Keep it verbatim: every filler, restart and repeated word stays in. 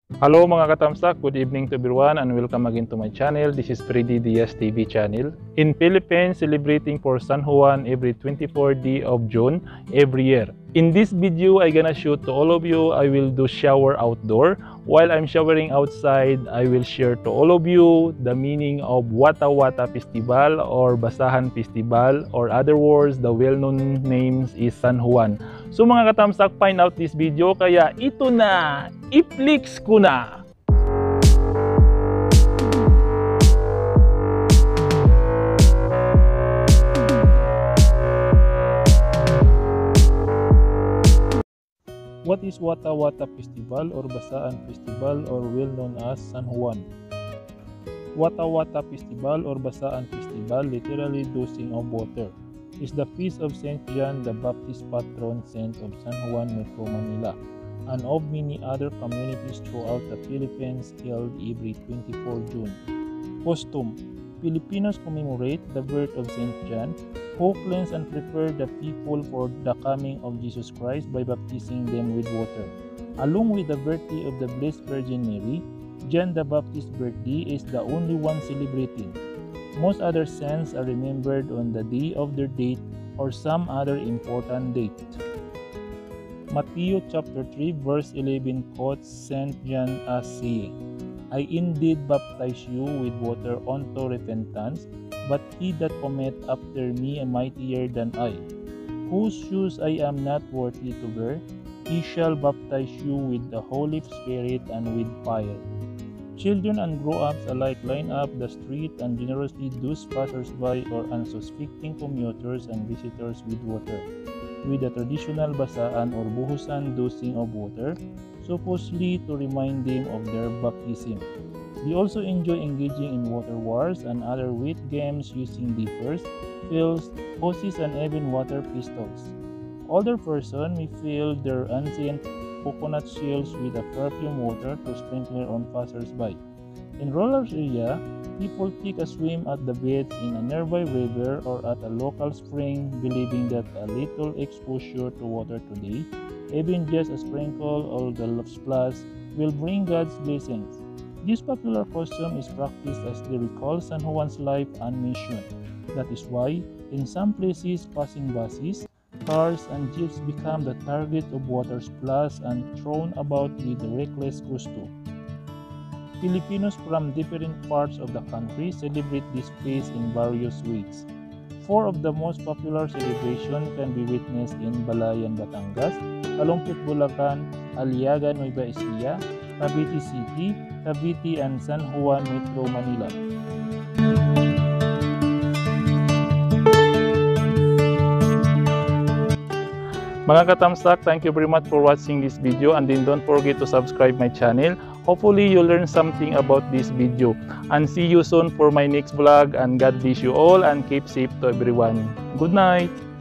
Hello mga katamsak, good evening to everyone and welcome again to my channel. This is Freddy Diaz T V channel. In Philippines, celebrating for San Juan every twenty-fourth day of June every year. In this video, I gonna show to all of you, I will do shower outdoor. While I'm showering outside, I will share to all of you the meaning of Wata Wata Festival or Basahan Festival, or other words, the well-known names is San Juan. So mga katamsak, find out this video, kaya ito na, i-flex ko na! What is Wata Wata Festival or Basaan Festival, or well known as San Juan? Wata Wata Festival or Basaan Festival, literally dosing of water, is the feast of Saint John the Baptist, patron saint of San Juan, Metro Manila, and of many other communities throughout the Philippines, held every twenty-fourth June. Costume: Filipinos commemorate the birth of Saint John, who cleansed and prepared the people for the coming of Jesus Christ by baptizing them with water. Along with the birthday of the Blessed Virgin Mary, John the Baptist's birthday is the only one celebrating. Most other saints are remembered on the day of their date or some other important date. Matthew chapter three verse eleven quotes Saint John as saying, "I indeed baptize you with water unto repentance, but he that cometh after me is mightier than I, whose shoes I am not worthy to bear. He shall baptize you with the Holy Spirit and with fire." Children and grown-ups alike line up the street and generously douse passers-by or unsuspecting commuters and visitors with water, with the traditional basaan or buhusan dosing of water, supposedly to remind them of their baptism. They also enjoy engaging in water wars and other wit games using dippers, pails, hoses, and even water pistols. Older persons may fill their ancient coconut shells with a perfume water to sprinkle on passers-by. In rural area, people take a swim at the beds in a nearby river or at a local spring, believing that a little exposure to water today, even just a sprinkle or the splash, will bring God's blessings. This popular custom is practiced as they recall San Juan's life and mission. That is why, in some places, passing buses, cars, and jeeps become the target of water splash and thrown about with reckless gusto. Filipinos from different parts of the country celebrate this feast in various ways. Four of the most popular celebrations can be witnessed in Balayan, Batangas, Kalumpit, Bulacan, Aliaga, Nueva Ecija, Cavite City, Cavite, and San Juan, Metro Manila. Mga katamsak, thank you very much for watching this video, and then don't forget to subscribe my channel. Hopefully you learn something about this video, and see you soon for my next vlog, and God bless you all and keep safe to everyone. Good night.